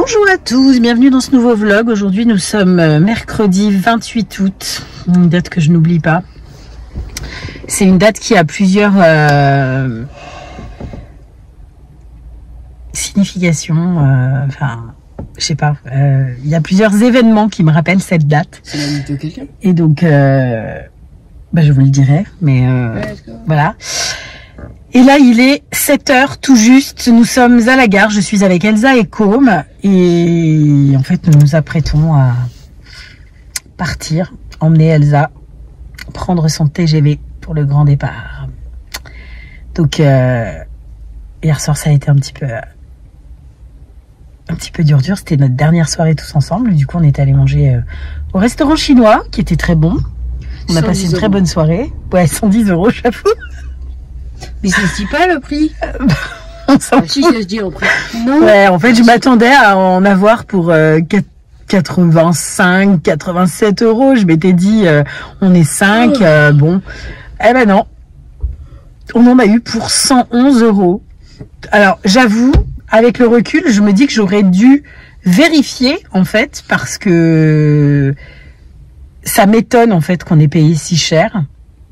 Bonjour à tous, bienvenue dans ce nouveau vlog. Aujourd'hui nous sommes mercredi 28 août, une date que je n'oublie pas. C'est une date qui a plusieurs significations, enfin je sais pas, il y a plusieurs événements qui me rappellent cette date. C'est l'invité de quelqu'un. Et donc je vous le dirai, mais voilà. Et là, il est 7h tout juste. Nous sommes à la gare. Je suis avec Elsa et Côme. Et en fait, nous nous apprêtons à partir, emmener Elsa, prendre son TGV pour le grand départ. Donc, hier soir, ça a été un petit peu dur. C'était notre dernière soirée tous ensemble. Du coup, on est allé manger au restaurant chinois, qui était très bon. On a passé une très bonne soirée. Ouais, 110 €, j'avoue. Mais ça se dit pas le prix. Si, ça se dit en prix. Non. Ouais, en fait, je m'attendais à en avoir pour 85, 87 €. Je m'étais dit, on est 5, bon. Eh ben non. On en a eu pour 111 €. Alors, j'avoue, avec le recul, je me dis que j'aurais dû vérifier, en fait, parce que ça m'étonne, en fait, qu'on ait payé si cher.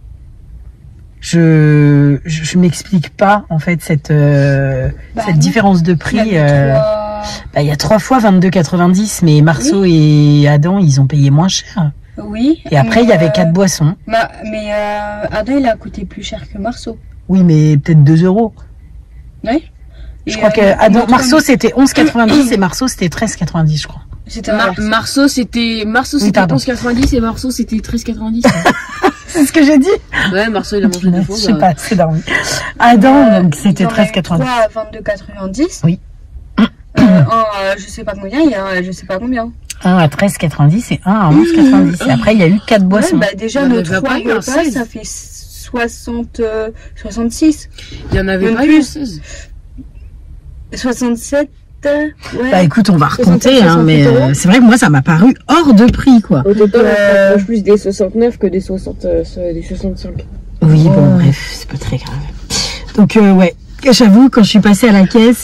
Je m'explique pas en fait cette différence de prix. Il y a 3 fois 22,90, mais Marceau et Adam ils ont payé moins cher. Oui. Et après il y avait 4 boissons. Mais Adam il a coûté plus cher que Marceau. Oui, mais peut-être 2 €. Oui. Je crois que Marceau c'était 11,90 et Marceau c'était 13,90 je crois. C'était Marceau c'était 11,90 et Marceau c'était 13,90. C'est ce que j'ai dit. Ouais, Marceau il a mangé 2 fois. Je sais pas, c'est dormi. Adam, donc c'était 13,90. 3 à 22,90. Oui. Je sais pas combien, il y a je sais pas combien. Un à 13,90 et un à 11,90. Et après il y a eu 4 boissons. Ouais, déjà nos 3 repas ça fait 66. Il y en avait pas eu 16. 67. Ouais. Bah écoute, on va recompter, hein, mais c'est vrai que moi ça m'a paru hors de prix quoi. Au total, on approche plus des 69 que des 65. Oui, bon bref, c'est pas très grave. Donc ouais, j'avoue quand je suis passée à la caisse,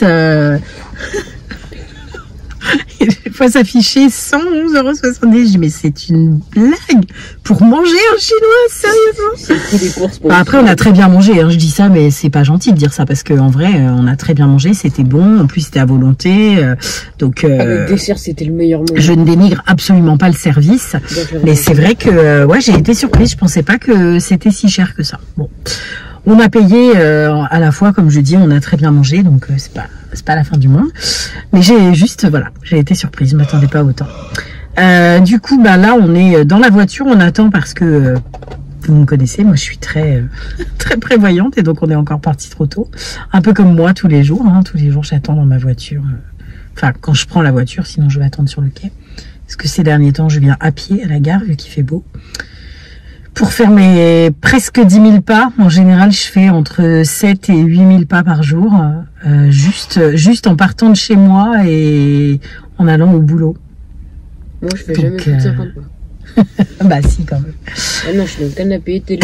des fois ça affichait 111,70 €. Je dis mais c'est une blague pour manger un chinois, sérieusement. C'est des courses pour après on a très bien mangé, hein, je dis ça mais c'est pas gentil de dire ça parce que en vrai on a très bien mangé, c'était bon, en plus c'était à volonté, donc le dessert c'était le meilleur moment. Je ne dénigre absolument pas le service, mais c'est vrai que ouais j'ai été surprise, je pensais pas que c'était si cher que ça. Bon. On a payé à la fois, comme je dis, on a très bien mangé, donc c'est pas la fin du monde. Mais j'ai été surprise, je m'attendais pas autant. Du coup, là, on est dans la voiture, on attend parce que vous me connaissez, moi je suis très très prévoyante et donc on est encore parti trop tôt. Un peu comme moi tous les jours, hein, tous les jours j'attends dans ma voiture. Enfin, quand je prends la voiture, sinon je vais attendre sur le quai. Parce que ces derniers temps, je viens à pied à la gare vu qu'il fait beau. Pour faire mes presque 10 000 pas, en général, je fais entre 7 et 8 000 pas par jour, juste en partant de chez moi et en allant au boulot. Moi, je fais jamais plus de 50 pas. Bah si, quand même. Ah non, je suis dans le canapé, télé.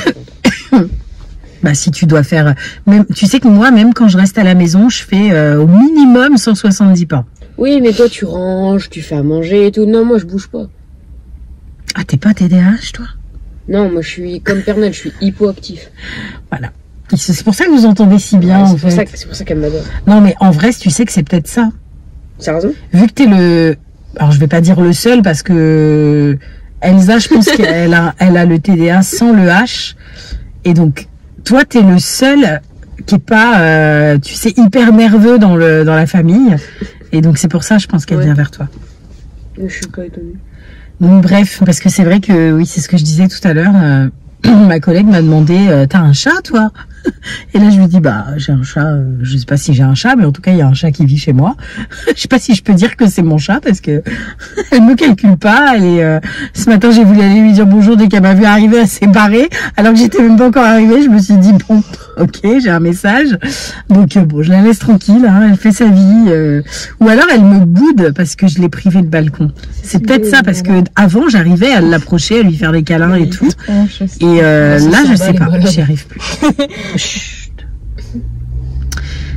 Bah si tu dois faire... Même, tu sais que moi, même quand je reste à la maison, je fais au minimum 170 pas. Oui, mais toi, tu ranges, tu fais à manger et tout. Non, moi, je bouge pas. Ah, t'es pas TDAH, toi? Non, moi je suis comme Pernel, je suis hypoactif. Voilà. C'est pour ça que vous entendez si bien. Ouais, c'est pour ça qu'elle m'adore. Non, mais en vrai, tu sais que c'est peut-être ça. Sérieusement ? Vu que t'es le... Alors, je vais pas dire le seul parce que Elsa, je pense qu'elle a le TDA sans le H. Et donc, toi, t'es le seul qui est pas, tu sais, hyper nerveux dans la famille. Et donc, c'est pour ça, je pense qu'elle vient vers toi. Mais je suis pas étonnée. Donc, bref, parce que c'est vrai que, oui, c'est ce que je disais tout à l'heure, ma collègue m'a demandé, t'as un chat, toi? Et là, je lui dis, j'ai un chat, je sais pas si j'ai un chat, mais en tout cas, il y a un chat qui vit chez moi. Je sais pas si je peux dire que c'est mon chat, parce que elle me calcule pas. Ce matin, j'ai voulu aller lui dire bonjour dès qu'elle m'a vu arriver, elle s'est barrée, alors que j'étais même pas encore arrivée. Je me suis dit, bon, ok, j'ai un message. Donc, bon, je la laisse tranquille, hein, elle fait sa vie. Ou alors, elle me boude parce que je l'ai privée de balcon. C'est peut-être ça, parce que avant, j'arrivais à l'approcher, à lui faire des câlins et tout. Et là, je sais pas, j'y arrive plus. Chut.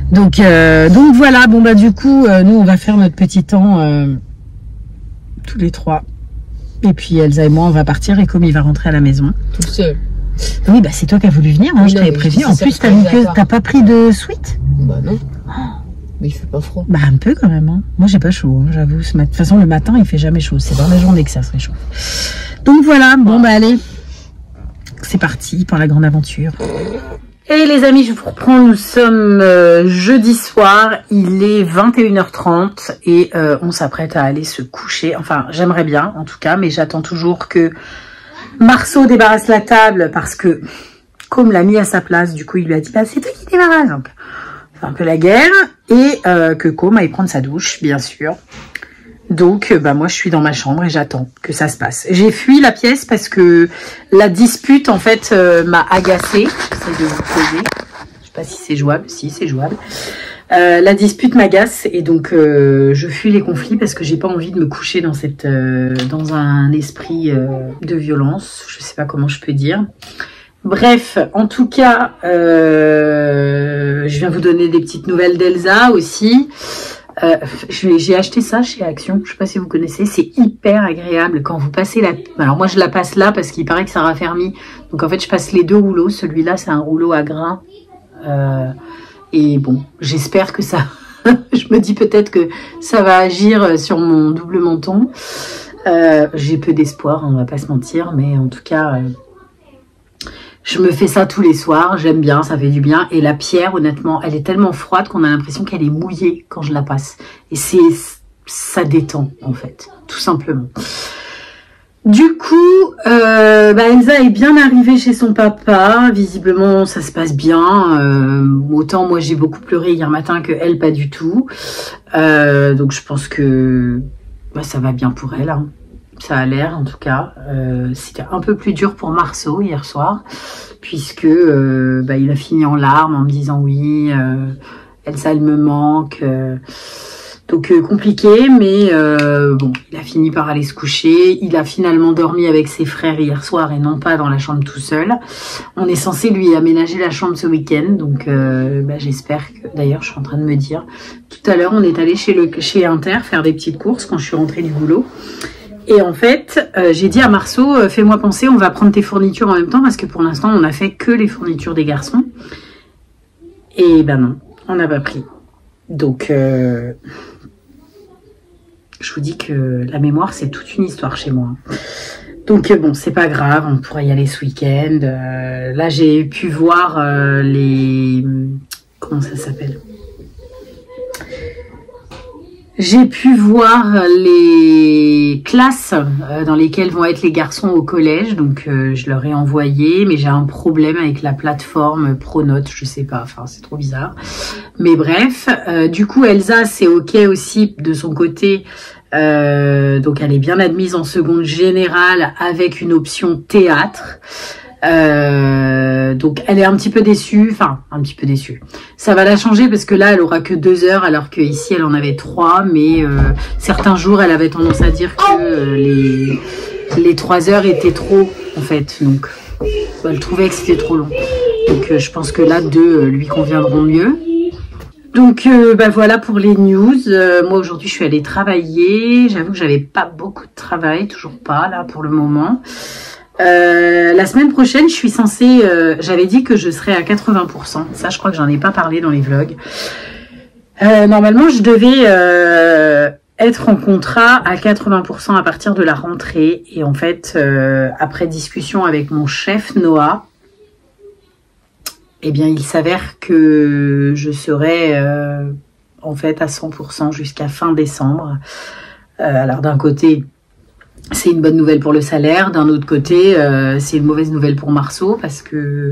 Donc voilà, bon bah du coup, nous on va faire notre petit temps tous les trois. Et puis Elsa et moi on va partir et comme il va rentrer à la maison. Tout seul. Oui, bah c'est toi qui as voulu venir, hein, Oui, je non, t'avais mais prévenu. je En dis ça plus, pour les avoir. t'as pas pris de suite? Bah non. Mais il fait pas froid. Bah un peu quand même. Hein. Moi j'ai pas chaud, hein, j'avoue. De toute façon, le matin il fait jamais chaud. C'est dans la journée que ça se réchauffe. Donc voilà, bon bah allez. C'est parti pour la grande aventure. Et les amis, je vous reprends, nous sommes jeudi soir, il est 21h30 et on s'apprête à aller se coucher. Enfin, j'aimerais bien en tout cas, mais j'attends toujours que Marceau débarrasse la table parce que Com l'a mis à sa place. Du coup, il lui a dit, bah, c'est toi qui débarrasse. Donc, c'est un peu la guerre. Et que Com aille prendre sa douche, bien sûr. Donc, bah, moi, je suis dans ma chambre et j'attends que ça se passe. J'ai fui la pièce parce que la dispute, en fait, m'a agacée. J'essaie de vous poser. Je sais pas si c'est jouable. Si, c'est jouable. La dispute m'agace et donc je fuis les conflits parce que j'ai pas envie de me coucher dans dans un esprit de violence. Je sais pas comment je peux dire. Bref, en tout cas, je viens vous donner des petites nouvelles d'Elsa aussi. J'ai acheté ça chez Action, je sais pas si vous connaissez, c'est hyper agréable quand vous passez la... Alors moi je la passe là parce qu'il paraît que ça raffermit, donc en fait je passe les deux rouleaux, celui-là c'est un rouleau à grains, et bon, j'espère que ça... je me dis peut-être que ça va agir sur mon double menton, j'ai peu d'espoir, on va pas se mentir, mais en tout cas... je me fais ça tous les soirs, j'aime bien, ça fait du bien. Et la pierre, honnêtement, elle est tellement froide qu'on a l'impression qu'elle est mouillée quand je la passe. Et ça détend, en fait, tout simplement. Du coup, Elsa est bien arrivée chez son papa. Visiblement, ça se passe bien. Autant moi, j'ai beaucoup pleuré hier matin que elle, pas du tout. Donc, je pense que ça va bien pour elle, hein. Ça a l'air en tout cas. C'était un peu plus dur pour Marceau hier soir, puisque il a fini en larmes en me disant oui, Elsa elle me manque. Donc compliqué, mais bon, il a fini par aller se coucher. Il a finalement dormi avec ses frères hier soir et non pas dans la chambre tout seul. On est censé lui aménager la chambre ce week-end, donc j'espère que... D'ailleurs, je suis en train de me dire, tout à l'heure, on est allé chez Inter faire des petites courses quand je suis rentrée du boulot. Et en fait, j'ai dit à Marceau, fais-moi penser, on va prendre tes fournitures en même temps, parce que pour l'instant, on n'a fait que les fournitures des garçons. Et ben non, on n'a pas pris. Donc, je vous dis que la mémoire, c'est toute une histoire chez moi. Donc bon, c'est pas grave, on pourra y aller ce week-end. Là, j'ai pu voir les... Comment ça s'appelle ? J'ai pu voir les classes dans lesquelles vont être les garçons au collège, donc je leur ai envoyé, mais j'ai un problème avec la plateforme Pronote, je sais pas, enfin c'est trop bizarre. Mais bref, du coup Elsa c'est ok aussi de son côté, donc elle est bien admise en seconde générale avec une option théâtre. Donc elle est un petit peu déçue, enfin un petit peu déçue. Ça va la changer parce que là elle aura que 2 heures alors que ici elle en avait 3, mais certains jours elle avait tendance à dire que les 3 heures étaient trop en fait, donc elle trouvait que c'était trop long. Donc je pense que là 2 lui conviendront mieux. Donc voilà pour les news. Moi aujourd'hui je suis allée travailler, j'avoue que j'avais pas beaucoup de travail, toujours pas là pour le moment. La semaine prochaine, je suis censée... j'avais dit que je serais à 80%. Ça, je crois que j'en ai pas parlé dans les vlogs. Normalement, je devais être en contrat à 80% à partir de la rentrée. Et en fait, après discussion avec mon chef Noah, eh bien, il s'avère que je serai en fait à 100% jusqu'à fin décembre. Alors d'un côté... c'est une bonne nouvelle pour le salaire. D'un autre côté, c'est une mauvaise nouvelle pour Marceau parce que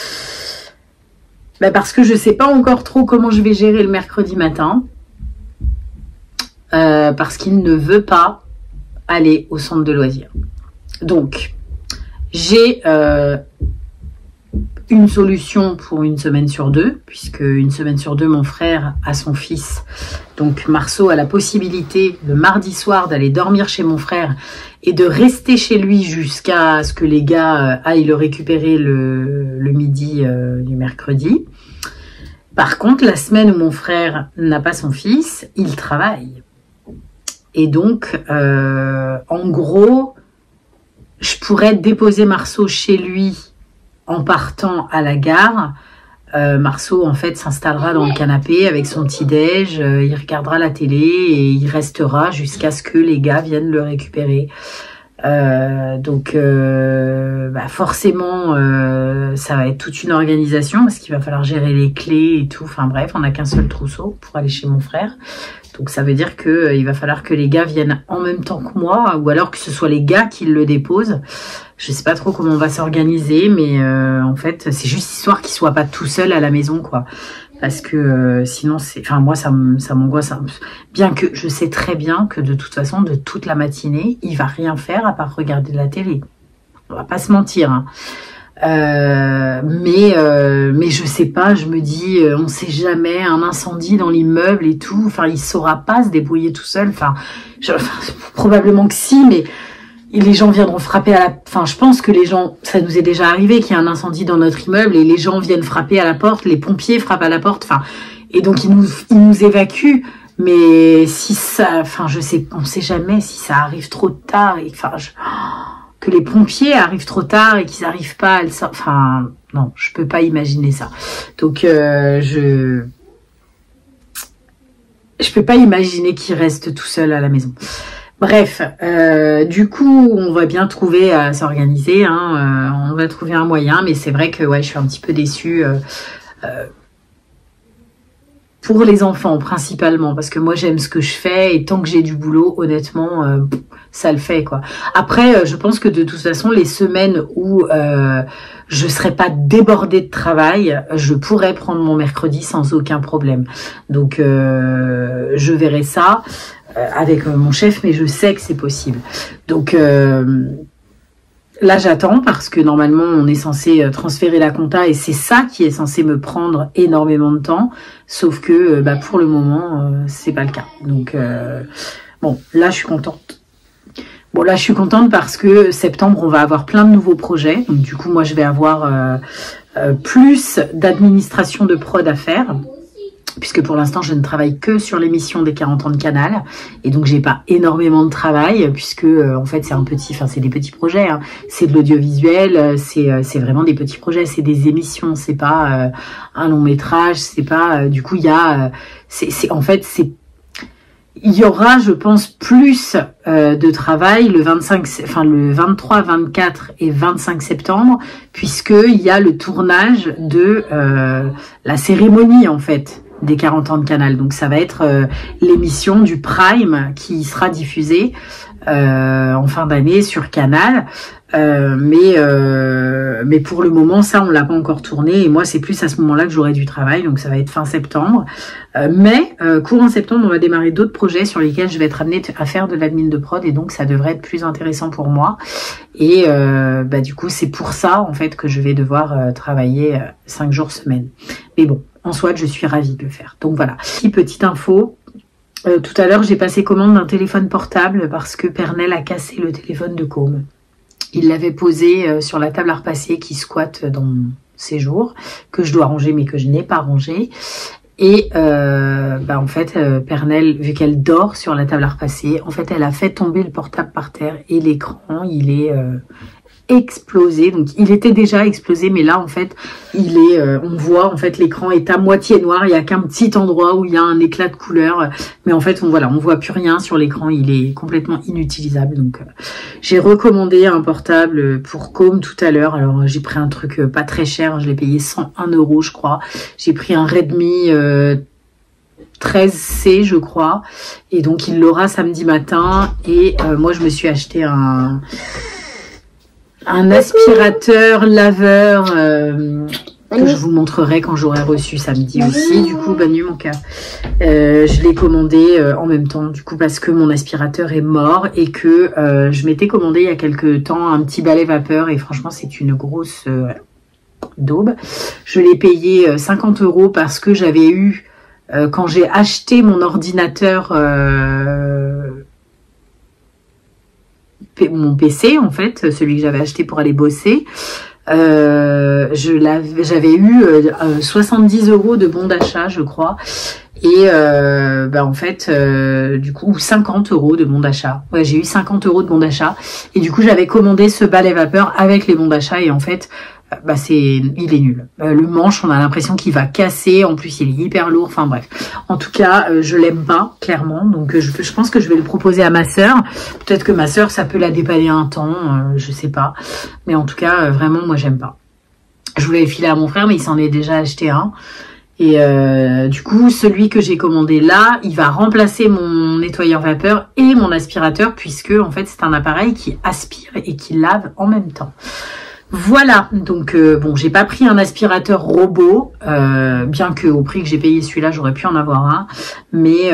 je sais pas encore trop comment je vais gérer le mercredi matin. Parce qu'il ne veut pas aller au centre de loisirs. Donc, j'ai une solution pour 1 semaine sur 2, puisque 1 semaine sur 2, mon frère a son fils. Donc Marceau a la possibilité le mardi soir d'aller dormir chez mon frère et de rester chez lui jusqu'à ce que les gars aillent le récupérer le midi du mercredi. Par contre, la semaine où mon frère n'a pas son fils, il travaille. Et donc, en gros, je pourrais déposer Marceau chez lui en partant à la gare. Marceau, en fait, s'installera dans le canapé avec son petit-déj, il regardera la télé et il restera jusqu'à ce que les gars viennent le récupérer. Donc forcément ça va être toute une organisation parce qu'il va falloir gérer les clés et tout, enfin bref, on n'a qu'un seul trousseau pour aller chez mon frère, donc ça veut dire que il va falloir que les gars viennent en même temps que moi, ou alors que ce soit les gars qui le déposent. Je sais pas trop comment on va s'organiser, mais en fait c'est juste histoire qu'il soit pas tout seul à la maison, quoi. Parce que sinon, moi, ça m'angoisse. Bien que je sais très bien que de toute façon, de toute la matinée, il va rien faire à part regarder la télé. On va pas se mentir. Hein. Mais je sais pas, je me dis, on sait jamais, un incendie dans l'immeuble et tout. Enfin, il saura pas se débrouiller tout seul. Enfin, probablement que si, mais les gens viendront frapper à la... Enfin, je pense que les gens... Ça nous est déjà arrivé qu'il y a un incendie dans notre immeuble et les gens viennent frapper à la porte, les pompiers frappent à la porte, enfin... Et donc, ils nous évacuent. Mais si ça... Enfin, je sais... On sait jamais si ça arrive trop tard. Et, enfin, que les pompiers arrivent trop tard et qu'ils n'arrivent pas à le... Enfin, non, je peux pas imaginer ça. Donc, je peux pas imaginer qu'il reste tout seul à la maison. Bref, du coup, on va bien trouver à s'organiser, hein, on va trouver un moyen, mais c'est vrai que ouais, je suis un petit peu déçue pour les enfants principalement, parce que moi j'aime ce que je fais et tant que j'ai du boulot, honnêtement, ça le fait, quoi. Après, je pense que de toute façon, les semaines où je serai pas débordée de travail, je pourrais prendre mon mercredi sans aucun problème. Donc, je verrai ça avec mon chef, mais je sais que c'est possible. Donc là, j'attends parce que normalement, on est censé transférer la compta et c'est ça qui est censé me prendre énormément de temps. Sauf que pour le moment, c'est pas le cas. Donc bon, là, je suis contente. Bon, là, je suis contente parce que septembre, on va avoir plein de nouveaux projets. Donc du coup, moi, je vais avoir plus d'administration de prod à faire. Puisque pour l'instant, je ne travaille que sur l'émission des 40 ans de Canal. Et donc, j'ai pas énormément de travail, puisque, en fait, c'est des petits projets, hein. C'est de l'audiovisuel, c'est vraiment des petits projets, c'est des émissions, c'est pas un long métrage, c'est pas, du coup, il y a, il y aura, je pense, plus de travail le 23, 24 et 25 septembre, puisqu'il y a le tournage de la cérémonie, en fait, des 40 ans de Canal. Donc ça va être l'émission du Prime qui sera diffusée en fin d'année sur Canal. Mais pour le moment, ça, on l'a pas encore tourné. Et moi, c'est plus à ce moment-là que j'aurai du travail. Donc ça va être fin septembre. Mais courant septembre, on va démarrer d'autres projets sur lesquels je vais être amenée à faire de l'admin de prod. Et donc, ça devrait être plus intéressant pour moi. Et du coup, c'est pour ça, en fait, que je vais devoir travailler 5 jours semaine. Mais bon, en soit, je suis ravie de le faire. Donc voilà, petite info. Tout à l'heure, j'ai passé commande d'un téléphone portable parce que Pernel a cassé le téléphone de Com. Il l'avait posé sur la table à repasser qui squatte dans mon séjour, que je dois ranger mais que je n'ai pas rangé. Et en fait, Pernel, vu qu'elle dort sur la table à repasser, en fait, elle a fait tomber le portable par terre et l'écran, il est explosé. Donc, il était déjà explosé, mais là, en fait, il est, on voit, en fait, l'écran est à moitié noir. Il y a qu'un petit endroit où il y a un éclat de couleur, mais en fait, on voit plus rien sur l'écran. Il est complètement inutilisable. Donc, j'ai recommandé un portable pour Com tout à l'heure. Alors, j'ai pris un truc pas très cher. Je l'ai payé 101 €, je crois. J'ai pris un Redmi 13C, je crois. Et donc, il l'aura samedi matin. Et moi, je me suis acheté un aspirateur laveur que je vous montrerai quand j'aurai reçu samedi aussi. Du coup, bonne nuit mon cœur. Je l'ai commandé en même temps, du coup, parce que mon aspirateur est mort et que je m'étais commandé il y a quelques temps un petit balai vapeur et franchement, c'est une grosse daube. Je l'ai payé 50 € parce que j'avais eu, quand j'ai acheté mon ordinateur... mon PC en fait, celui que j'avais acheté pour aller bosser, J'avais eu 70 € de bon d'achat, je crois. Et en fait, du coup, 50 € de bon d'achat. Ouais, j'ai eu 50 € de bon d'achat. Et du coup, j'avais commandé ce balai vapeur avec les bons d'achat. Et en fait, il est nul. Le manche, on a l'impression qu'il va casser. En plus, il est hyper lourd. Enfin bref. En tout cas, je l'aime pas, clairement. Donc, je pense que je vais le proposer à ma sœur. Peut-être que ma sœur, ça peut la dépanner un temps. Je sais pas. Mais en tout cas, vraiment, moi, j'aime pas. Je voulais le filer à mon frère, mais il s'en est déjà acheté un. Et du coup, celui que j'ai commandé là, il va remplacer mon nettoyeur vapeur et mon aspirateur, puisque en fait, c'est un appareil qui aspire et qui lave en même temps. Voilà, donc bon, j'ai pas pris un aspirateur robot, bien que au prix que j'ai payé celui-là, j'aurais pu en avoir un, mais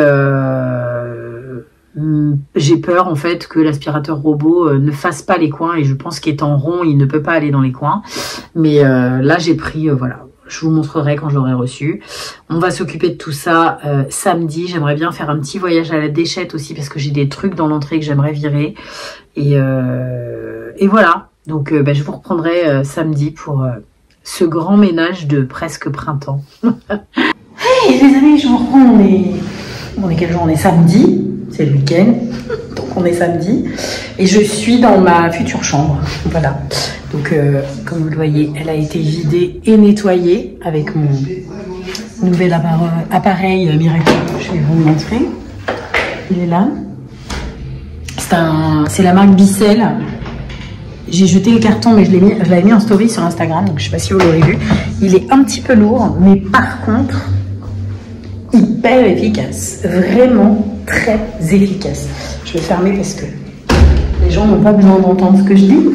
j'ai peur en fait que l'aspirateur robot ne fasse pas les coins, et je pense qu'étant rond, il ne peut pas aller dans les coins. Mais là, j'ai pris, voilà, je vous montrerai quand je l'aurai reçu. On va s'occuper de tout ça samedi. J'aimerais bien faire un petit voyage à la déchette aussi, parce que j'ai des trucs dans l'entrée que j'aimerais virer. Et voilà. Donc, je vous reprendrai samedi pour ce grand ménage de presque printemps. Hey les amis, je vous reprends. On est quel jour? On est samedi. C'est le week-end. Donc, on est samedi. Et je suis dans ma future chambre. Voilà. Donc, comme vous le voyez, elle a été vidée et nettoyée avec mon nouvel appareil Miracle. Je vais vous le montrer. Il est là. C'est la marque Bissell. J'ai jeté le carton, mais je l'avais mis en story sur Instagram, donc je ne sais pas si vous l'aurez vu. Il est un petit peu lourd, mais par contre, hyper efficace. Vraiment très efficace. Je vais fermer parce que les gens n'ont pas besoin d'entendre ce que je dis.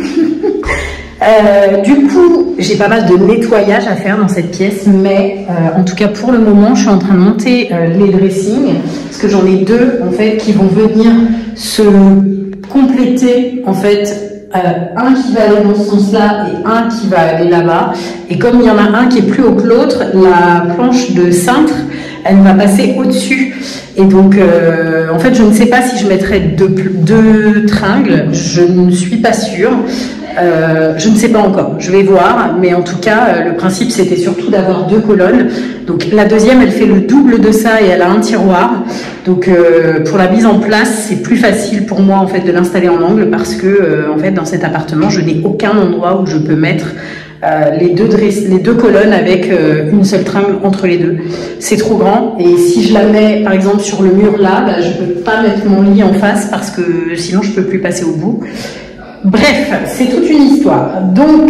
Du coup, j'ai pas mal de nettoyage à faire dans cette pièce, mais en tout cas pour le moment, je suis en train de monter les dressings, parce que j'en ai deux en fait qui vont venir se compléter en fait. Un qui va aller dans ce sens-là et un qui va aller là-bas. Et comme il y en a un qui est plus haut que l'autre, la planche de cintre, elle va passer au-dessus. Et donc, en fait, je ne sais pas si je mettrai deux tringles. Je ne suis pas sûre. Je ne sais pas encore. Je vais voir. Mais en tout cas, le principe, c'était surtout d'avoir deux colonnes. Donc, la deuxième, elle fait le double de ça et elle a un tiroir. Donc, pour la mise en place, c'est plus facile pour moi, en fait, de l'installer en angle parce que, en fait, dans cet appartement, je n'ai aucun endroit où je peux mettre les deux colonnes avec une seule tringle entre les deux. C'est trop grand. Et si je la mets, par exemple, sur le mur là, je peux pas mettre mon lit en face parce que sinon, je peux plus passer au bout. Bref, c'est toute une histoire. Donc,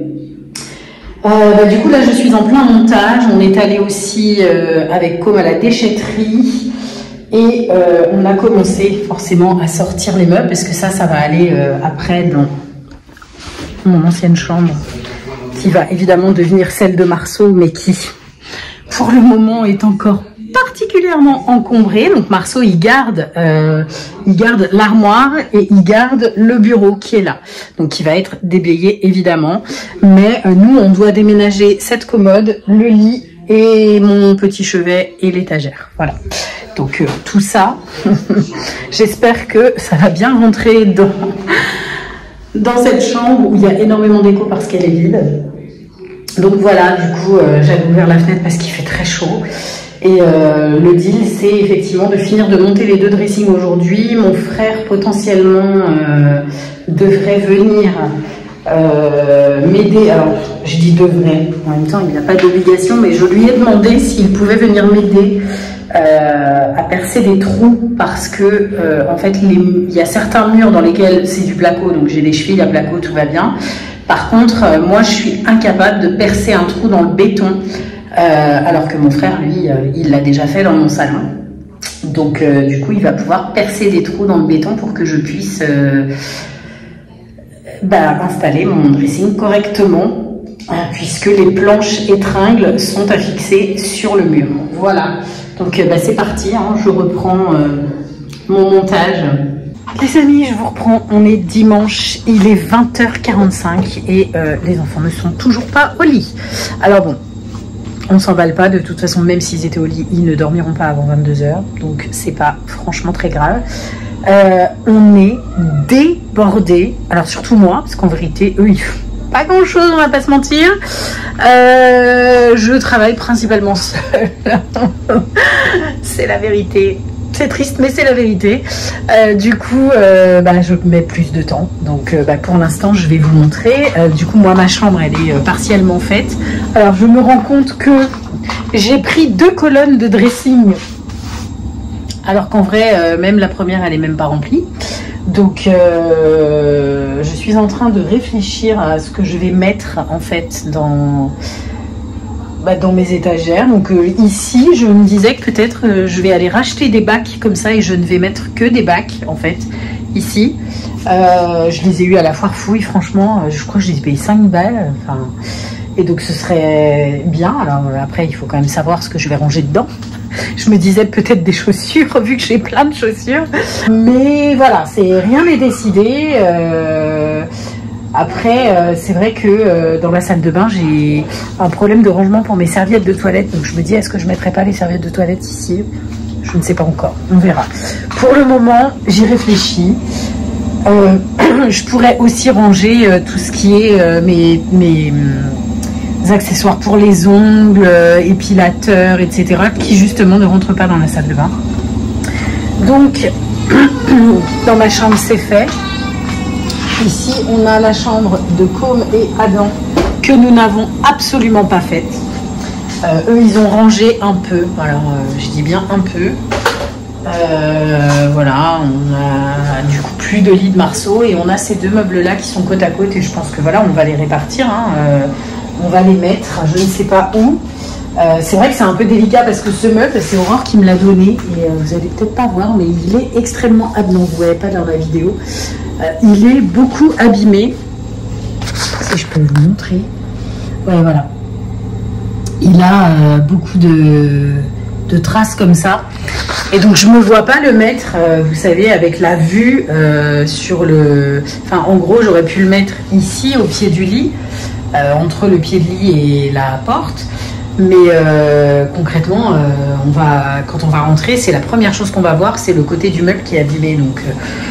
du coup, là, je suis en plein montage. On est allé aussi avec Com à la déchetterie. Et on a commencé forcément à sortir les meubles parce que ça va aller après dans mon ancienne chambre qui va évidemment devenir celle de Marceau, mais qui pour le moment est encore particulièrement encombrée. Donc Marceau il garde l'armoire et il garde le bureau qui est là, donc qui va être déblayé évidemment. Mais nous on doit déménager cette commode, le lit et mon petit chevet et l'étagère. Voilà. Donc tout ça, j'espère que ça va bien rentrer dans cette chambre où il y a énormément d'écho parce qu'elle est vide. Donc voilà, du coup, j'avais ouvert la fenêtre parce qu'il fait très chaud. Et le deal, c'est effectivement de finir de monter les deux dressings aujourd'hui. Mon frère, potentiellement, devrait venir m'aider. Alors, je dis devrait, en même temps, il n'a pas d'obligation, mais je lui ai demandé s'il pouvait venir m'aider à percer des trous parce que en fait il y a certains murs dans lesquels c'est du placo, donc j'ai des chevilles à placo, tout va bien. Par contre moi je suis incapable de percer un trou dans le béton alors que mon frère lui il l'a déjà fait dans mon salon. Donc du coup il va pouvoir percer des trous dans le béton pour que je puisse installer mon dressing correctement puisque les planches et tringles sont à fixer sur le mur. Voilà. Donc c'est parti, hein, je reprends mon montage. Les amis, je vous reprends, on est dimanche, il est 20h45 et les enfants ne sont toujours pas au lit. Alors bon, on s'emballe pas, de toute façon, même s'ils étaient au lit, ils ne dormiront pas avant 22h, donc c'est pas franchement très grave. On est débordés, alors surtout moi, parce qu'en vérité, eux, pas grand chose, on va pas se mentir. Je travaille principalement seule. C'est la vérité. C'est triste, mais c'est la vérité. Du coup, je mets plus de temps. Donc, pour l'instant, je vais vous montrer. Du coup, moi, ma chambre, elle est partiellement faite. Alors, je me rends compte que j'ai pris 2 colonnes de dressing. Alors qu'en vrai, même la première, elle est même pas remplie. Donc, je suis en train de réfléchir à ce que je vais mettre, en fait, dans mes étagères. Donc ici je me disais que peut-être je vais aller racheter des bacs comme ça et je ne vais mettre que des bacs en fait ici. Je les ai eu à la foire fouille, franchement je crois que je les ai payés 5 balles, enfin, et donc ce serait bien. Alors après il faut quand même savoir ce que je vais ranger dedans. Je me disais peut-être des chaussures vu que j'ai plein de chaussures, mais voilà, c'est rien n'est décidé. Après, c'est vrai que dans ma salle de bain, j'ai un problème de rangement pour mes serviettes de toilette. Donc je me dis, est-ce que je ne mettrai pas les serviettes de toilette ici? Je ne sais pas encore, on verra. Pour le moment, j'y réfléchis. Je pourrais aussi ranger tout ce qui est mes accessoires pour les ongles, épilateurs, etc. qui justement ne rentrent pas dans la salle de bain. Donc, dans ma chambre, c'est fait. Ici, on a la chambre de Com et Adam que nous n'avons absolument pas faite. Eux, ils ont rangé un peu. Alors, je dis bien un peu. Voilà, on a du coup plus de lit de Marceau et on a ces 2 meubles-là qui sont côte à côte et je pense que voilà, on va les répartir. Hein. On va les mettre, je ne sais pas où. C'est vrai que c'est un peu délicat parce que ce meuble, c'est Aurore qui me l'a donné et vous allez peut-être pas voir, mais il est extrêmement abîmé. Vous ne voyez pas dans la vidéo. Il est beaucoup abîmé. Si je peux vous montrer. Ouais, voilà. Il a beaucoup de traces comme ça. Et donc, je ne me vois pas le mettre, vous savez, avec la vue sur le... Enfin, en gros, j'aurais pu le mettre ici, au pied du lit, entre le pied de lit et la porte. Mais concrètement, quand on va rentrer, c'est la première chose qu'on va voir, c'est le côté du meuble qui est abîmé. Donc,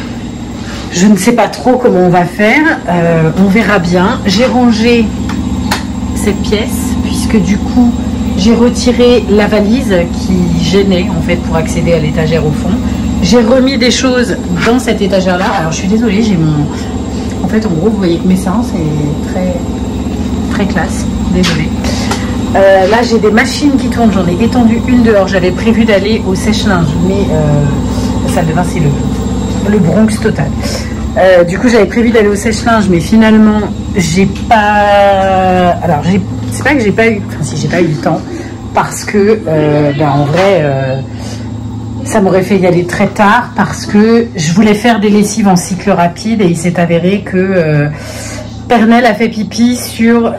je ne sais pas trop comment on va faire. On verra bien. J'ai rangé cette pièce, puisque du coup, j'ai retiré la valise qui gênait, en fait, pour accéder à l'étagère au fond. J'ai remis des choses dans cette étagère-là. Alors, je suis désolée, j'ai mon... En fait, en gros, vous voyez que mes seins, c'est très, très classe. Désolée. Là, j'ai des machines qui tournent. J'en ai étendu une dehors. J'avais prévu d'aller au sèche-linge, mais la salle de bain, c'est le Bronx total. Du coup, j'avais prévu d'aller au sèche-linge, mais finalement, j'ai pas... Alors, c'est pas que j'ai pas eu... Enfin, si, j'ai pas eu le temps, parce que, en vrai, ça m'aurait fait y aller très tard, parce que je voulais faire des lessives en cycle rapide, et il s'est avéré que... Pernelle a fait pipi sur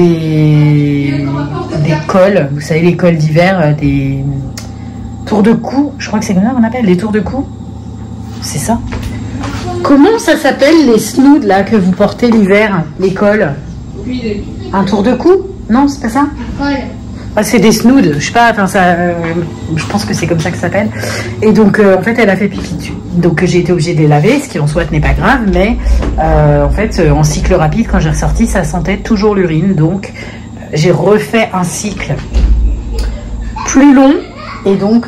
des cols, vous savez, les cols d'hiver, des tours de cou, je crois que c'est comme ça qu'on appelle, les tours de cou. C'est ça. Comment ça s'appelle les snoods là que vous portez l'hiver, les cols? Un tour de cou? Non, c'est pas ça? Ah, c'est des snoods, je sais pas, enfin ça, je pense que c'est comme ça que ça s'appelle. Et donc en fait elle a fait pipi dessus. Donc j'ai été obligée de les laver, ce qui en soit n'est pas grave, mais en fait en cycle rapide quand j'ai ressorti ça sentait toujours l'urine. Donc j'ai refait un cycle plus long et donc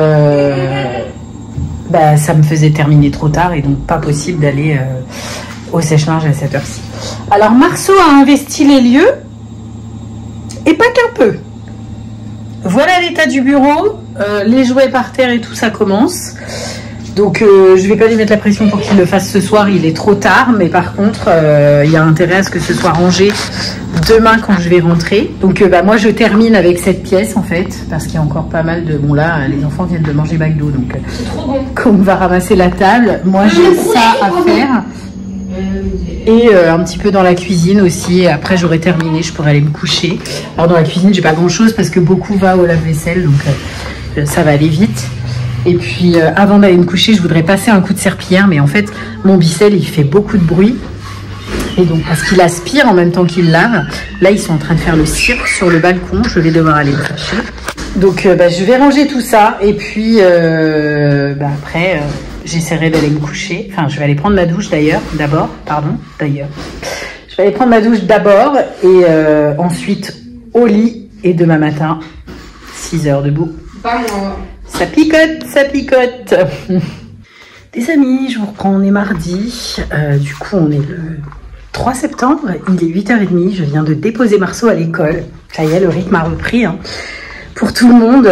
ça me faisait terminer trop tard et donc pas possible d'aller au sèche-linge à cette heure-ci. Alors Marceau a investi les lieux et pas qu'un peu. Voilà l'état du bureau, les jouets par terre et tout ça commence. Donc je vais pas lui mettre la pression pour qu'il le fasse ce soir, il est trop tard. Mais par contre, il y a intérêt à ce que ce soit rangé demain quand je vais rentrer. Donc moi je termine avec cette pièce en fait, parce qu'il y a encore pas mal de... Bon là, les enfants viennent de manger McDo, donc quand on va ramasser la table, moi j'ai ça à faire. Et un petit peu dans la cuisine aussi. Et après j'aurai terminé, je pourrai aller me coucher. Alors dans la cuisine j'ai pas grand chose parce que beaucoup va au lave-vaisselle, donc ça va aller vite. Et puis avant d'aller me coucher je voudrais passer un coup de serpillière, mais en fait mon Bicel il fait beaucoup de bruit. Et donc parce qu'il aspire en même temps qu'il lave. Là ils sont en train de faire le cirque sur le balcon, je vais devoir aller me chercher. Donc je vais ranger tout ça et puis après j'essaierai d'aller me coucher. Enfin je vais aller prendre ma douche d'ailleurs, je Je vais aller prendre ma douche d'abord et ensuite au lit. Et demain matin, 6 heures debout. Pas moi. Ça picote, ça picote. Les amis, je vous reprends, on est mardi. Du coup, on est le 3 septembre. Il est 8h30. Je viens de déposer Marceau à l'école. Ça y est, le rythme a repris. Hein. Pour tout le monde.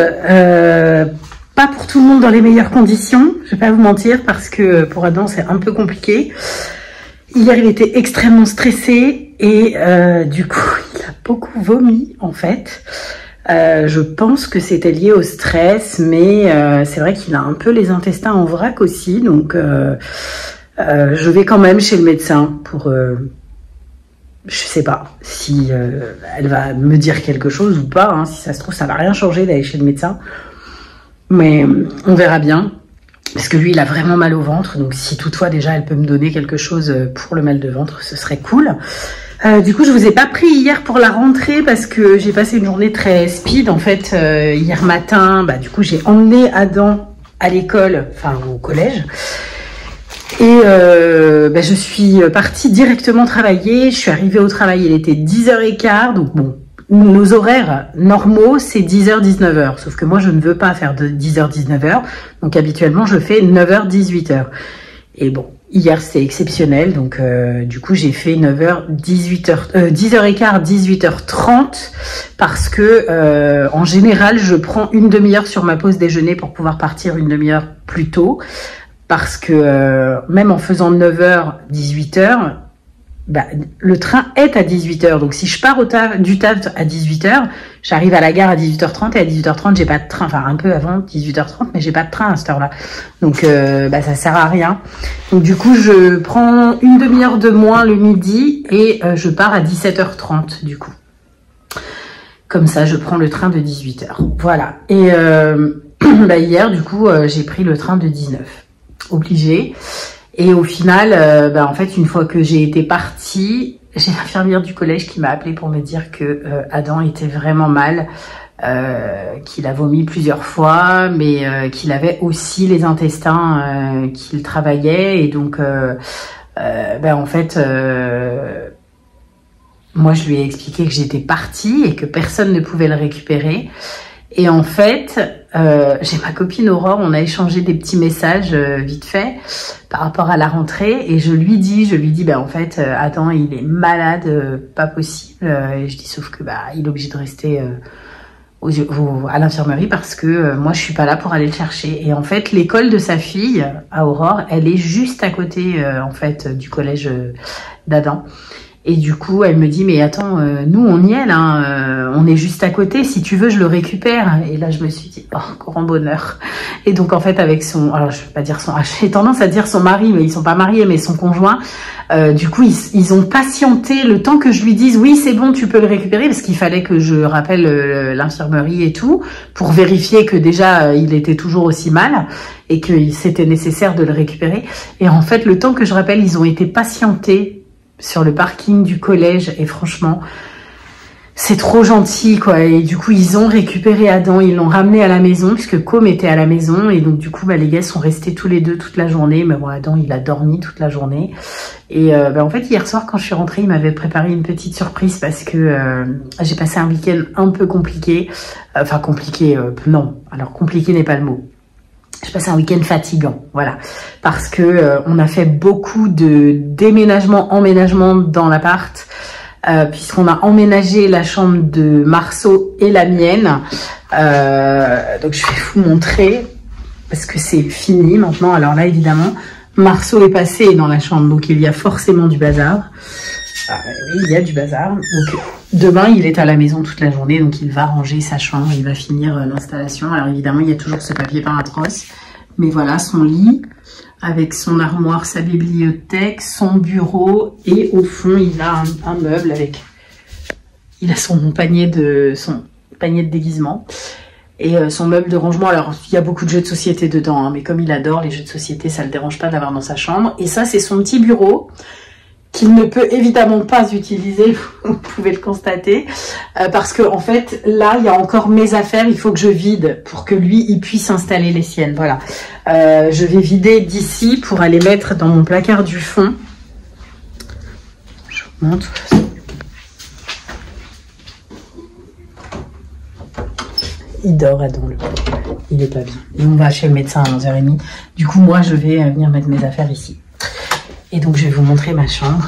Pas pour tout le monde dans les meilleures conditions. Je vais pas vous mentir parce que pour Adam, c'est un peu compliqué. Hier, il était extrêmement stressé et du coup, il a beaucoup vomi en fait. Je pense que c'était lié au stress, mais c'est vrai qu'il a un peu les intestins en vrac aussi. Donc, je vais quand même chez le médecin pour... je sais pas si elle va me dire quelque chose ou pas. Hein. Si ça se trouve, ça va rien changer d'aller chez le médecin. Mais on verra bien. Parce que lui, il a vraiment mal au ventre. Donc, si toutefois, déjà, elle peut me donner quelque chose pour le mal de ventre, ce serait cool. Du coup, je vous ai pas pris hier pour la rentrée parce que j'ai passé une journée très speed. En fait, hier matin, du coup, j'ai emmené Adam à l'école, enfin au collège. Et je suis partie directement travailler. Je suis arrivée au travail, il était 10h15. Donc bon, nos horaires normaux, c'est 10h-19h. Sauf que moi, je ne veux pas faire de 10h-19h. Donc habituellement, je fais 9h-18h. Et bon, hier, c'était exceptionnel. Donc du coup, j'ai fait 10h15, 18h30. Parce que en général, je prends une demi-heure sur ma pause déjeuner pour pouvoir partir une demi-heure plus tôt. Parce que même en faisant 9h, 18h, le train est à 18h. Donc si je pars du taf à 18h, j'arrive à la gare à 18h30 et à 18h30, j'ai pas de train. Enfin, un peu avant 18h30, mais j'ai pas de train à cette heure-là. Donc ça sert à rien. Donc du coup, je prends une demi-heure de moins le midi et je pars à 17h30 du coup. Comme ça, je prends le train de 18h. Voilà. Et hier, du coup, j'ai pris le train de 19h. Obligée. Et au final, en fait, une fois que j'ai été partie, j'ai l'infirmière du collège qui m'a appelée pour me dire que Adam était vraiment mal, qu'il a vomi plusieurs fois, mais qu'il avait aussi les intestins qu'il travaillait. Et donc, en fait, moi, je lui ai expliqué que j'étais partie et que personne ne pouvais le récupérer. Et en fait, j'ai ma copine Aurore, on a échangé des petits messages vite fait par rapport à la rentrée et je lui dis en fait, attends, il est malade, pas possible. Et je dis sauf que il est obligé de rester à l'infirmerie parce que moi je suis pas là pour aller le chercher. Et en fait, l'école de sa fille à Aurore, elle est juste à côté en fait du collège d'Adam. Et du coup, elle me dit, mais attends, nous, on y est, là, on est juste à côté, si tu veux, je le récupère. Et là, je me suis dit, oh, grand bonheur. Et donc, en fait, avec alors, je vais pas dire j'ai tendance à dire son mari, mais ils sont pas mariés, mais son conjoint, du coup, ils ont patienté le temps que je lui dise, oui, c'est bon, tu peux le récupérer, parce qu'il fallait que je rappelle l'infirmerie et tout, pour vérifier que déjà, il était toujours aussi mal, et que c'était nécessaire de le récupérer. Et en fait, le temps que je rappelle, ils ont été patientés sur le parking du collège et franchement c'est trop gentil quoi. Et du coup ils ont récupéré Adam, ils l'ont ramené à la maison puisque Com était à la maison et donc du coup les gars sont restés tous les deux toute la journée, mais bon Adam il a dormi toute la journée et en fait hier soir quand je suis rentrée il m'avait préparé une petite surprise parce que j'ai passé un week-end un peu compliqué, non, alors compliqué n'est pas le mot. Je passais un week-end fatigant, voilà, parce que on a fait beaucoup de déménagements, emménagements dans l'appart, puisqu'on a emménagé la chambre de Marceau et la mienne. Donc je vais vous montrer, parce que c'est fini maintenant. Alors là, évidemment, Marceau est passé dans la chambre, donc il y a forcément du bazar. Oui, il y a du bazar. Donc demain, il est à la maison toute la journée, donc il va ranger sa chambre, il va finir l'installation. Alors évidemment, il y a toujours ce papier peint atroce. Mais voilà, son lit, avec son armoire, sa bibliothèque, son bureau. Et au fond, il a un meuble avec... Il a son panier de déguisement. Et son meuble de rangement. Alors, il y a beaucoup de jeux de société dedans, hein, mais comme il adore les jeux de société, ça ne le dérange pas d'avoir dans sa chambre. Et ça, c'est son petit bureau qu'il ne peut évidemment pas utiliser, vous pouvez le constater, parce que en fait, là, il y a encore mes affaires, il faut que je vide pour que lui, il puisse installer les siennes, voilà. Je vais vider d'ici pour aller mettre dans mon placard du fond. Je vous monte. Il dort, Adam, le pauvre. Il est pas bien. Et on va chez le médecin à 11h30. Du coup, moi, je vais venir mettre mes affaires ici. Et donc, je vais vous montrer ma chambre,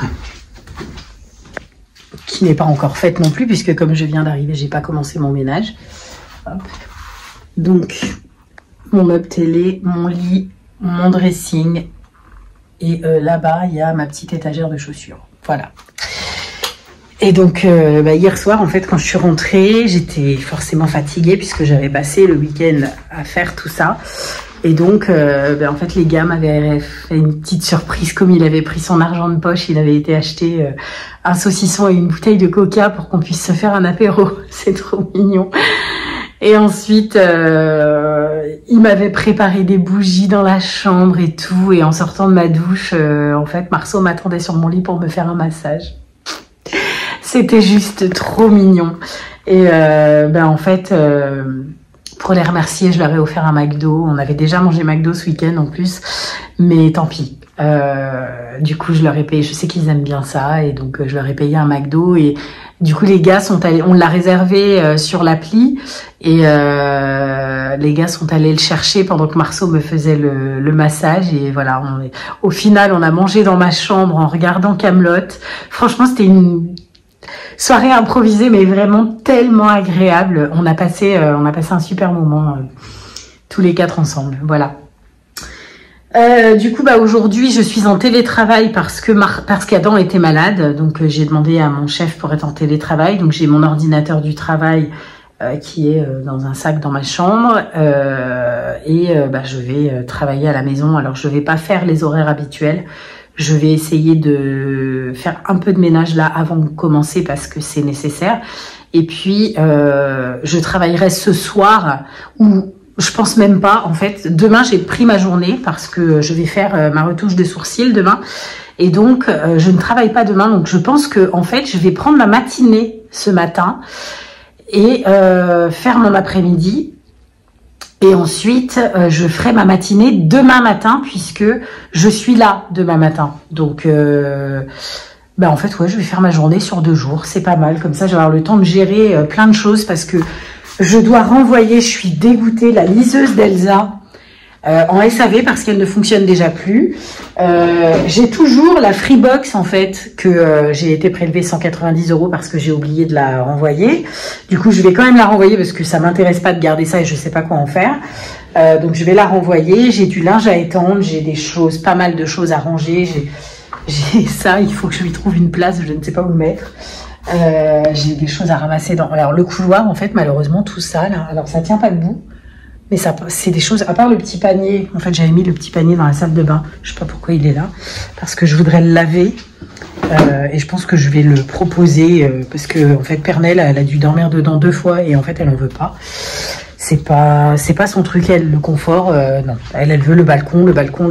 qui n'est pas encore faite non plus, puisque comme je viens d'arriver, j'ai pas commencé mon ménage. Hop. Donc, mon meuble télé, mon lit, mon dressing. Et là-bas, il y a ma petite étagère de chaussures. Voilà. Et donc, hier soir, en fait, quand je suis rentrée, j'étais forcément fatiguée puisque j'avais passé le week-end à faire tout ça. Et donc, en fait, les gars m'avaient fait une petite surprise. Comme il avait pris son argent de poche, il avait été acheter un saucisson et une bouteille de coca pour qu'on puisse se faire un apéro. C'est trop mignon. Et ensuite, il m'avait préparé des bougies dans la chambre et tout. Et en sortant de ma douche, en fait, Marceau m'attendait sur mon lit pour me faire un massage. C'était juste trop mignon. Et en fait, pour les remercier, je leur ai offert un McDo. On avait déjà mangé McDo ce week-end en plus, mais tant pis. Du coup, je leur ai payé. Je sais qu'ils aiment bien ça, et donc je leur ai payé un McDo. Et du coup, les gars sont allés. On l'a réservé sur l'appli, et les gars sont allés le chercher pendant que Marceau me faisait le massage. Et voilà. Au final, on a mangé dans ma chambre en regardant Kaamelott. Franchement, c'était une soirée improvisée, mais vraiment tellement agréable. On a passé un super moment tous les quatre ensemble. Voilà. Du coup, aujourd'hui, je suis en télétravail parce qu'Adam était malade. Donc, j'ai demandé à mon chef pour être en télétravail. Donc, j'ai mon ordinateur du travail qui est dans un sac dans ma chambre. Je vais travailler à la maison. Alors, je vais pas faire les horaires habituels. Je vais essayer de faire un peu de ménage là avant de commencer parce que c'est nécessaire. Et puis, je travaillerai ce soir ou je pense même pas. En fait, demain, j'ai pris ma journée parce que je vais faire ma retouche de sourcils demain. Et donc, je ne travaille pas demain. Donc, je pense que en fait, je vais prendre ma matinée ce matin et faire mon après-midi. Et ensuite, je ferai ma matinée demain matin puisque je suis là demain matin. Donc, en fait, ouais, je vais faire ma journée sur 2 jours. C'est pas mal. Comme ça, je vais avoir le temps de gérer plein de choses parce que je dois renvoyer, je suis dégoûtée, la liseuse d'Elsa en SAV parce qu'elle ne fonctionne déjà plus. J'ai toujours la Freebox en fait que j'ai été prélevée 190 € parce que j'ai oublié de la renvoyer. Du coup, je vais quand même la renvoyer parce que ça m'intéresse pas de garder ça et je sais pas quoi en faire. Donc, je vais la renvoyer. J'ai du linge à étendre, j'ai des choses, pas mal de choses à ranger. J'ai ça, il faut que je lui trouve une place, je ne sais pas où le mettre. J'ai des choses à ramasser dans le couloir en fait, malheureusement tout ça là, alors ça tient pas debout, mais ça c'est des choses à part le petit panier. En fait, j'avais mis le petit panier dans la salle de bain, je sais pas pourquoi il est là, parce que je voudrais le laver et je pense que je vais le proposer parce que en fait Pernelle elle a dû dormir dedans 2 fois et en fait elle en veut pas. C'est pas son truc elle, le confort, non, elle veut le balcon.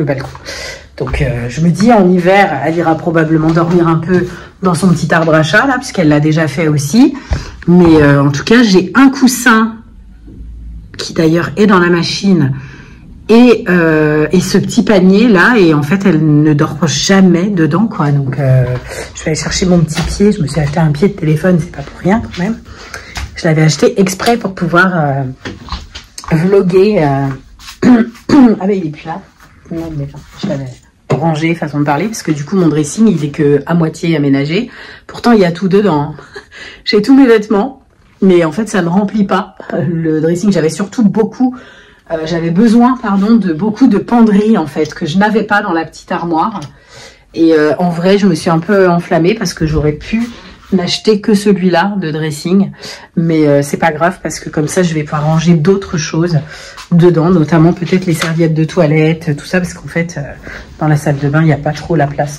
Donc, je me dis, en hiver, elle ira probablement dormir un peu dans son petit arbre à chat, là, puisqu'elle l'a déjà fait aussi. Mais en tout cas, j'ai un coussin qui, d'ailleurs, est dans la machine et ce petit panier, là. Et en fait, elle ne dort jamais dedans, quoi. Donc, je vais aller chercher mon petit pied. Je me suis acheté un pied de téléphone, c'est pas pour rien, quand même. Je l'avais acheté exprès pour pouvoir vlogger. Ah, mais il est plus là. Non, il est là. Je l'avais rangé, façon de parler, parce que du coup mon dressing il est que à moitié aménagé, pourtant il y a tout dedans. J'ai tous mes vêtements, mais en fait ça ne remplit pas le dressing. J'avais surtout j'avais besoin de beaucoup de penderies en fait que je n'avais pas dans la petite armoire. Et en vrai je me suis un peu enflammée parce que j'aurais pu n'acheter que celui-là de dressing, mais c'est pas grave parce que comme ça je vais pouvoir ranger d'autres choses dedans, notamment peut-être les serviettes de toilette, tout ça, parce qu'en fait dans la salle de bain il n'y a pas trop la place.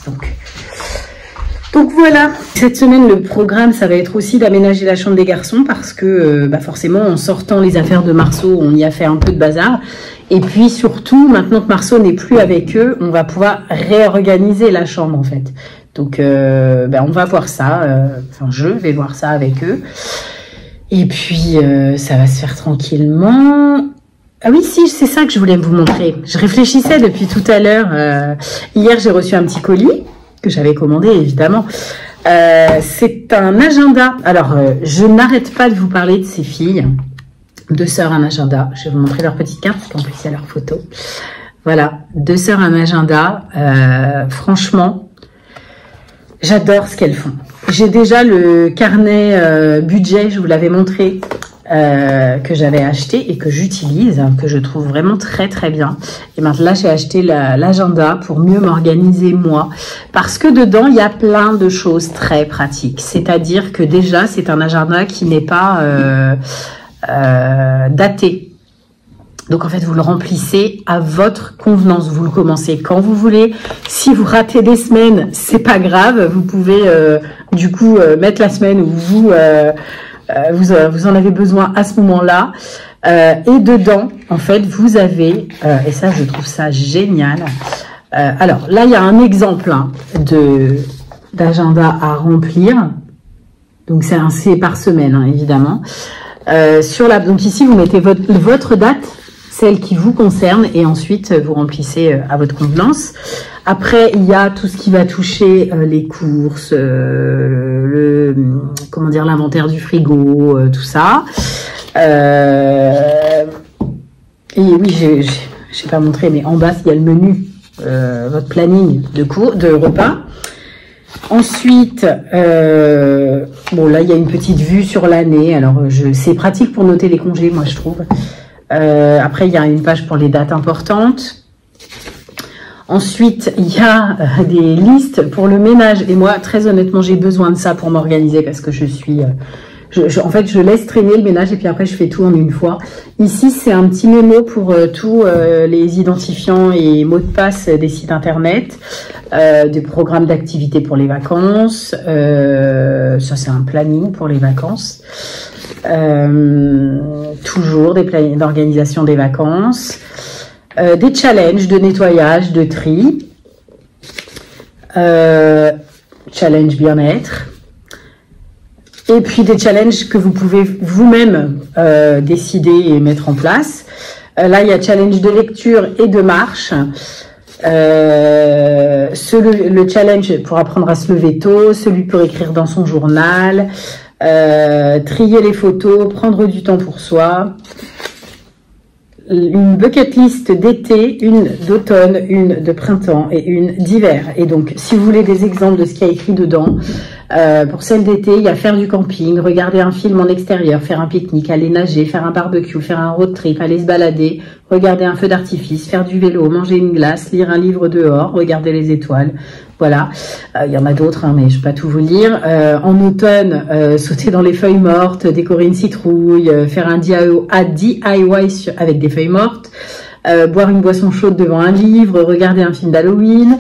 Donc voilà, cette semaine le programme ça va être aussi d'aménager la chambre des garçons parce que forcément en sortant les affaires de Marceau on y a fait un peu de bazar, et puis surtout maintenant que Marceau n'est plus avec eux on va pouvoir réorganiser la chambre en fait. Donc, on va voir ça. Je vais voir ça avec eux. Et puis, ça va se faire tranquillement. Ah oui, si, c'est ça que je voulais vous montrer. Je réfléchissais depuis tout à l'heure. Hier, j'ai reçu un petit colis que j'avais commandé, évidemment, C'est un agenda. Alors, je n'arrête pas de vous parler de ces filles. 2 sœurs, un agenda. Je vais vous montrer leur petite carte, parce qu'en plus, il y a leur photo. Voilà, 2 sœurs, un agenda. Franchement, j'adore ce qu'elles font. J'ai déjà le carnet budget, je vous l'avais montré, que j'avais acheté et que j'utilise, que je trouve vraiment très très bien. Et maintenant là j'ai acheté l'agenda pour mieux m'organiser moi, parce que dedans il y a plein de choses très pratiques. C'est-à-dire que déjà c'est un agenda qui n'est pas daté. Donc en fait vous le remplissez à votre convenance, vous le commencez quand vous voulez. Si vous ratez des semaines, c'est pas grave, vous pouvez du coup mettre la semaine où vous en avez besoin à ce moment-là. Et dedans, en fait, vous avez, et ça, je trouve ça génial. Alors, là, il y a un exemple d'agenda à remplir. Donc, c'est par semaine, hein, évidemment. Donc, ici, vous mettez votre date, celle qui vous concerne, et ensuite, vous remplissez à votre convenance. Après, il y a tout ce qui va toucher les courses, l'inventaire du frigo, tout ça. Et oui, j'ai pas montré, mais en bas, il y a le menu, votre planning de repas. Ensuite, bon là, il y a une petite vue sur l'année. Alors, c'est pratique pour noter les congés, moi, je trouve. Après, il y a une page pour les dates importantes. Ensuite, il y a des listes pour le ménage. Et moi, très honnêtement, j'ai besoin de ça pour m'organiser parce que en fait, je laisse traîner le ménage et puis après, je fais tout en une fois. Ici, c'est un petit mémo pour tous les identifiants et mots de passe des sites internet, des programmes d'activité pour les vacances. Ça, c'est un planning pour les vacances. Toujours des plannings d'organisation des vacances. Des challenges de nettoyage, de tri, challenge bien-être, et puis des challenges que vous pouvez vous-même décider et mettre en place. Là, il y a challenge de lecture et de marche. Le challenge pour apprendre à se lever tôt, celui pour écrire dans son journal, trier les photos, prendre du temps pour soi. Une bucket list d'été, une d'automne, une de printemps et une d'hiver. Et donc, si vous voulez des exemples de ce qu'il y a écrit dedans, pour celle d'été, il y a faire du camping, regarder un film en extérieur, faire un pique-nique, aller nager, faire un barbecue, faire un road trip, aller se balader, regarder un feu d'artifice, faire du vélo, manger une glace, lire un livre dehors, regarder les étoiles. Voilà, il y en a d'autres, hein, mais je ne vais pas tout vous lire. En automne, sauter dans les feuilles mortes, décorer une citrouille, faire un DIY avec des feuilles mortes, boire une boisson chaude devant un livre, regarder un film d'Halloween.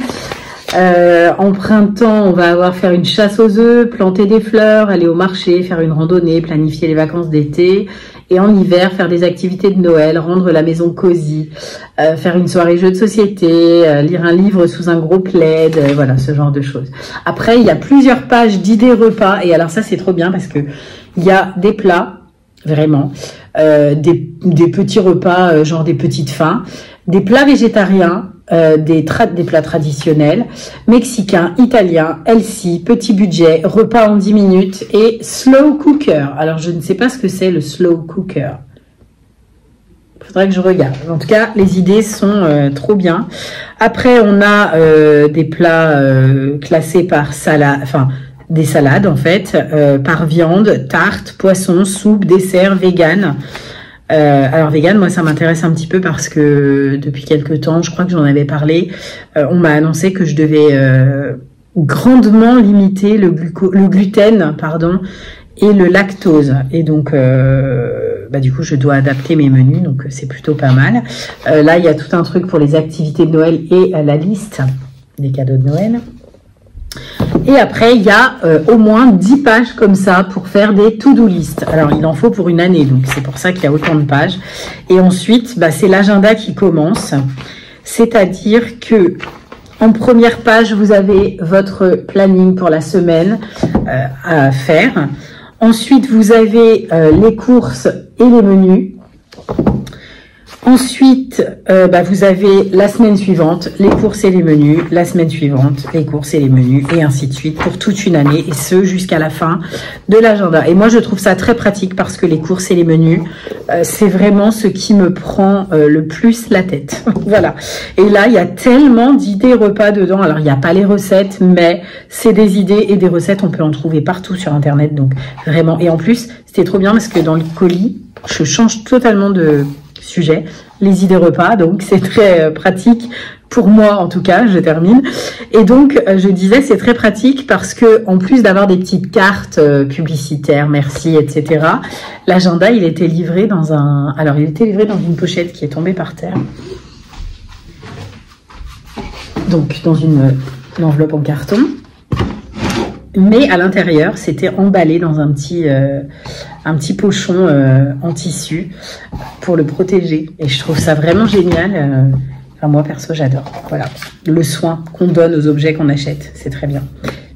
En printemps, on va faire une chasse aux œufs, planter des fleurs, aller au marché, faire une randonnée, planifier les vacances d'été. Et en hiver, faire des activités de Noël, rendre la maison cosy, faire une soirée jeu de société, lire un livre sous un gros plaid, voilà, ce genre de choses. Après, il y a plusieurs pages d'idées repas. Et alors ça, c'est trop bien parce que il y a des plats, vraiment, des petits repas, genre des petites fins, des plats végétariens, des plats traditionnels, mexicains, italiens, healthy, petit budget, repas en 10 minutes et slow cooker. Alors, je ne sais pas ce que c'est le slow cooker. Il faudrait que je regarde. En tout cas, les idées sont trop bien. Après, on a des plats classés par salade, enfin, des salades en fait, par viande, tarte, poisson, soupe, dessert, vegan. Alors vegan, moi ça m'intéresse un petit peu parce que depuis quelques temps, je crois que j'en avais parlé, on m'a annoncé que je devais grandement limiter le gluten, pardon, et le lactose. Et donc, du coup, je dois adapter mes menus, donc c'est plutôt pas mal. Là, il y a tout un truc pour les activités de Noël et la liste des cadeaux de Noël. Et après, il y a au moins 10 pages comme ça pour faire des to-do list. Alors, il en faut pour une année, donc c'est pour ça qu'il y a autant de pages. Et ensuite, c'est l'agenda qui commence. C'est-à-dire que en première page, vous avez votre planning pour la semaine à faire. Ensuite, vous avez les courses et les menus. Ensuite, vous avez la semaine suivante, les courses et les menus, la semaine suivante, les courses et les menus, et ainsi de suite pour toute une année, et ce jusqu'à la fin de l'agenda. Et moi, je trouve ça très pratique parce que les courses et les menus, c'est vraiment ce qui me prend le plus la tête. Voilà. Et là, il y a tellement d'idées repas dedans. Alors, il n'y a pas les recettes, mais c'est des idées et des recettes, on peut en trouver partout sur Internet. Donc, vraiment. Et en plus, c'était trop bien parce que dans le colis, je change totalement de sujet, les idées repas, donc c'est très pratique pour moi en tout cas. Je termine et donc je disais c'est très pratique parce que en plus d'avoir des petites cartes publicitaires, merci, etc. L'agenda il était livré dans une pochette qui est tombée par terre, donc dans une enveloppe en carton. Mais à l'intérieur, c'était emballé dans un petit pochon en tissu pour le protéger. Et je trouve ça vraiment génial. Enfin, moi, perso, j'adore. Voilà, le soin qu'on donne aux objets qu'on achète, c'est très bien.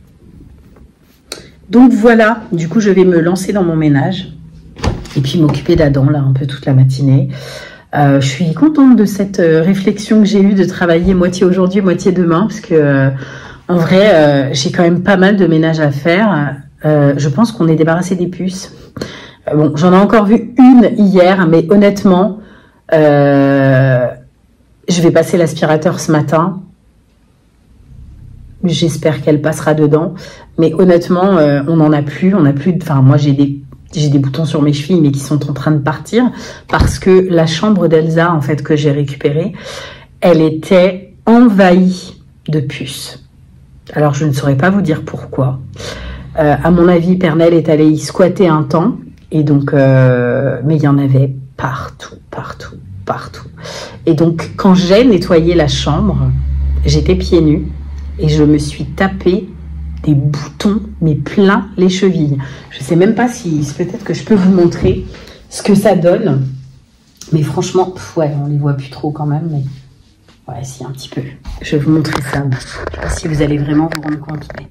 Donc voilà, du coup, je vais me lancer dans mon ménage et puis m'occuper d'Adam, là, un peu toute la matinée. Je suis contente de cette réflexion que j'ai eue de travailler moitié aujourd'hui, moitié demain, parce que... en vrai, j'ai quand même pas mal de ménage à faire. Je pense qu'on est débarrassé des puces. Bon, j'en ai encore vu une hier, mais honnêtement, je vais passer l'aspirateur ce matin. J'espère qu'elle passera dedans. Mais honnêtement, on n'en a plus. On n'a plus. Enfin, moi, j'ai des boutons sur mes chevilles, mais qui sont en train de partir parce que la chambre d'Elsa, en fait, que j'ai récupérée, elle était envahie de puces. Alors, je ne saurais pas vous dire pourquoi. À mon avis, Pernelle est allée y squatter un temps. Et donc, mais il y en avait partout, partout, partout. Et donc, quand j'ai nettoyé la chambre, j'étais pieds nus. Et je me suis tapé des boutons, mais plein les chevilles. Je ne sais même pas si... peut-être que je peux vous montrer ce que ça donne. Mais franchement, ouais, on les voit plus trop quand même, mais... ouais, si, un petit peu. Je vais vous montrer ça. Je ne sais pas si vous allez vraiment vous rendre compte. Mais...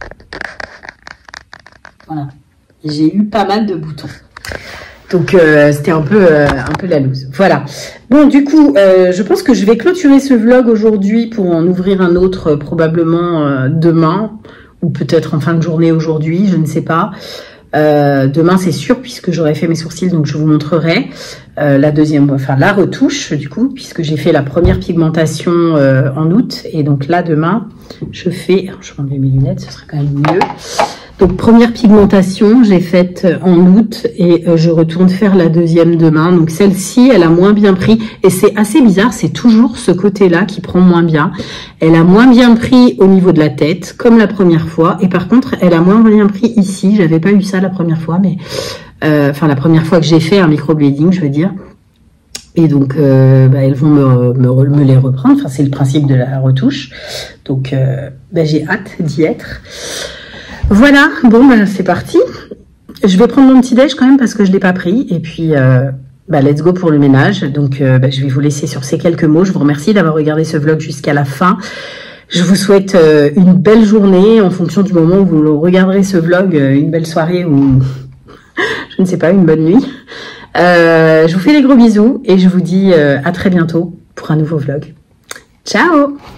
voilà. J'ai eu pas mal de boutons. Donc, c'était un peu la loose. Voilà. Bon, du coup, je pense que je vais clôturer ce vlog aujourd'hui pour en ouvrir un autre probablement demain. Ou peut-être en fin de journée aujourd'hui, je ne sais pas. Demain c'est sûr puisque j'aurai fait mes sourcils, donc je vous montrerai la retouche du coup, puisque j'ai fait la première pigmentation en août, et donc là demain je fais, je vais enlever mes lunettes, ce serait quand même mieux. Donc première pigmentation j'ai faite en août et je retourne faire la deuxième demain. Donc celle-ci elle a moins bien pris et c'est assez bizarre, c'est toujours ce côté-là qui prend moins bien. Elle a moins bien pris au niveau de la tête comme la première fois, et par contre elle a moins bien pris ici. J'avais pas eu ça la première fois, mais la première fois que j'ai fait un microblading, je veux dire. Et donc elles vont me les reprendre. Enfin c'est le principe de la retouche. Donc j'ai hâte d'y être. Voilà, bon, c'est parti. Je vais prendre mon petit déj quand même parce que je ne l'ai pas pris. Et puis, let's go pour le ménage. Donc, je vais vous laisser sur ces quelques mots. Je vous remercie d'avoir regardé ce vlog jusqu'à la fin. Je vous souhaite une belle journée en fonction du moment où vous regarderez ce vlog, une belle soirée ou, je ne sais pas, une bonne nuit. Je vous fais des gros bisous et je vous dis à très bientôt pour un nouveau vlog. Ciao!